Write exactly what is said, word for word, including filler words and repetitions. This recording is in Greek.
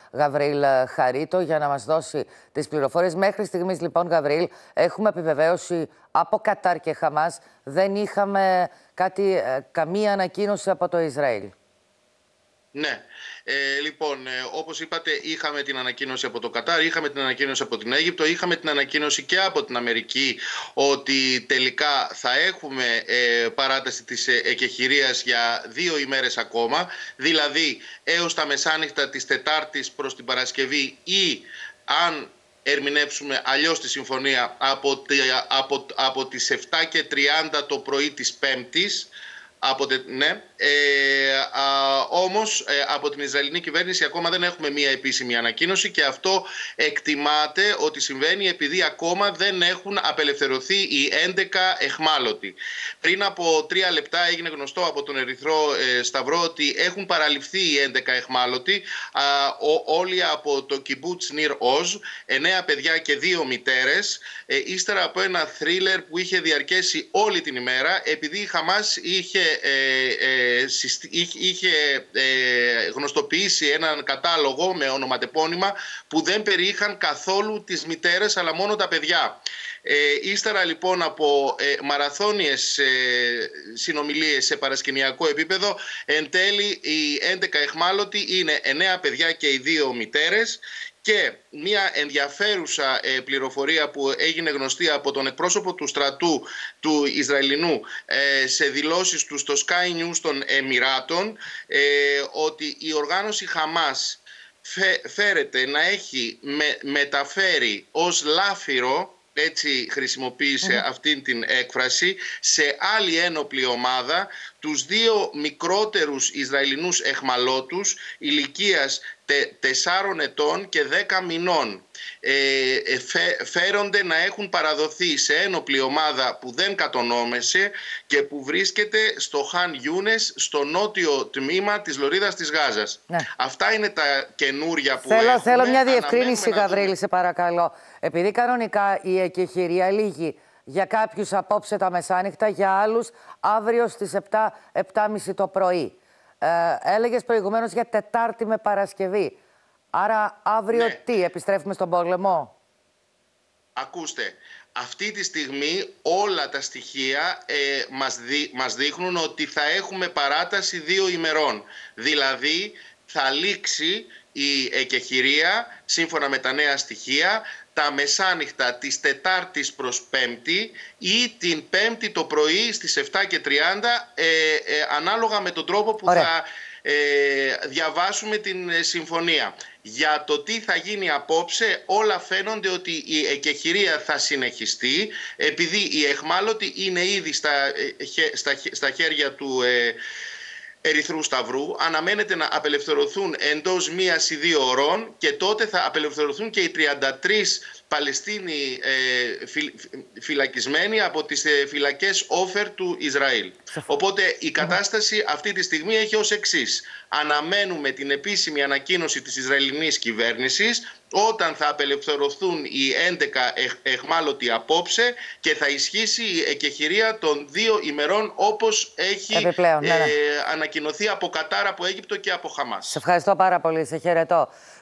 Γαβριήλ Χαρίτο για να μας δώσει τις πληροφορίες. Μέχρι στιγμής, λοιπόν, Γαβριήλ, έχουμε επιβεβαίωση από Κατάρ και Χαμάς. Δεν είχαμε κάτι, καμία ανακοίνωση από το Ισραήλ. Ναι. Ε, λοιπόν, ε, όπως είπατε, είχαμε την ανακοίνωση από το Κατάρ, είχαμε την ανακοίνωση από την Αίγυπτο, είχαμε την ανακοίνωση και από την Αμερική ότι τελικά θα έχουμε ε, παράταση της ε, εκεχηρίας για δύο ημέρες ακόμα, δηλαδή έως τα μεσάνυχτα της Τετάρτης προς την Παρασκευή ή αν ερμηνεύσουμε αλλιώς τη συμφωνία από, από, από τις επτά και τριάντα το πρωί της Πέμπτης. Από, ναι, ε, α, όμως ε, από την Ισραηλινή κυβέρνηση ακόμα δεν έχουμε μία επίσημη ανακοίνωση και αυτό εκτιμάται ότι συμβαίνει επειδή ακόμα δεν έχουν απελευθερωθεί οι έντεκα εχμάλωτοι. Πριν από τρία λεπτά έγινε γνωστό από τον Ερυθρό ε, Σταυρό ότι έχουν παραληφθεί οι έντεκα εχμάλωτοι, α, ό, όλοι από το κιμπούτς Νιρ Οζ, εννέα παιδιά και δύο μητέρες, ε, ύστερα από ένα θρίλερ που είχε διαρκέσει όλη την ημέρα, επειδή η Χαμάς είχε Ε, ε, είχε ε, γνωστοποιήσει έναν κατάλογο με ονοματεπώνυμα που δεν περιείχαν καθόλου τις μητέρες αλλά μόνο τα παιδιά. Ε, ύστερα λοιπόν από ε, μαραθώνιες ε, συνομιλίες σε παρασκηνιακό επίπεδο, εν τέλει οι έντεκα εχμάλωτοι είναι εννέα παιδιά και οι δύο μητέρες. Και μια ενδιαφέρουσα ε, πληροφορία που έγινε γνωστή από τον εκπρόσωπο του στρατού του Ισραηλινού ε, σε δηλώσεις του στο Sky News των Εμιράτων, ε, ότι η οργάνωση Χαμάς φε, φέρεται να έχει με, μεταφέρει ως λάφυρο, έτσι χρησιμοποίησε mm. αυτήν την έκφραση, σε άλλη ένοπλη ομάδα τους δύο μικρότερους Ισραηλινούς εχμαλώτους ηλικίας τεσσάρων ετών και δέκα μηνών. Ε, φε, φέρονται να έχουν παραδοθεί σε ένοπλη ομάδα που δεν κατονόμεσε και που βρίσκεται στο Χαν Γιούνες, στο νότιο τμήμα της Λωρίδας της Γάζας. Ναι. Αυτά είναι τα καινούρια που θέλω, έχουμε. Θέλω μια διευκρίνηση, Γαβριήλ, σε παρακαλώ. Επειδή κανονικά η εκεχηρία λήγει για κάποιους απόψε τα μεσάνυχτα, για άλλους αύριο στις επτά, επτά και μισή το πρωί. Ε, έλεγες προηγουμένως για Τετάρτη με Παρασκευή. Άρα αύριο ναι. τι, επιστρέφουμε στον πόλεμο? Ακούστε, αυτή τη στιγμή όλα τα στοιχεία ε, μας, δει, μας δείχνουν ότι θα έχουμε παράταση δύο ημερών. Δηλαδή θα λήξει η εκεχηρία σύμφωνα με τα νέα στοιχεία τα μεσάνυχτα της Τετάρτης προς Πέμπτη ή την Πέμπτη το πρωί στις επτά και τριάντα ε, ε, ανάλογα με τον τρόπο που Ωραία. θα ε, διαβάσουμε την ε, συμφωνία. Για το τι θα γίνει απόψε όλα φαίνονται ότι η εκεχηρία θα συνεχιστεί επειδή οι εχμάλωτοι είναι ήδη στα, ε, στα, στα χέρια του ε, Ερυθρού Σταυρού, αναμένεται να απελευθερωθούν εντός μίας ή δύο ωρών και τότε θα απελευθερωθούν και οι τριάντα τρεις Παλαιστίνοι ε, φυ, φυλακισμένοι από τις ε, φυλακές Όφερ του Ισραήλ. Οπότε η κατάσταση αυτή τη στιγμή έχει ως εξής. Αναμένουμε την επίσημη ανακοίνωση της Ισραηλινής κυβέρνησης όταν θα απελευθερωθούν οι έντεκα εχ, εχμάλωτοι απόψε και θα ισχύσει η εκεχηρία των δύο ημερών όπως έχει Επιπλέον, ναι, ναι. Ε, ανακοινωθεί από Κατάρ, από Αίγυπτο και από Χαμάς. Σε ευχαριστώ πάρα πολύ. Σε χαιρετώ.